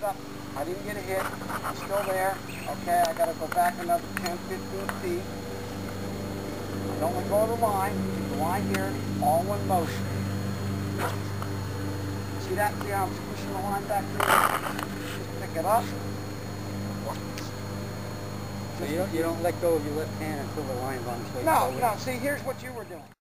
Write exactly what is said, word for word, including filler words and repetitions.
it up. I didn't get a hit. I'm still there. Okay, I got to go back another ten, fifteen feet. I don't let go of the line. Keep the line here, all in motion. See that? See how I'm pushing the line back here? Just pick it up. So you don't, you don't let go of your left hand until the line's on its way No, forward? no. See, here's what you were doing.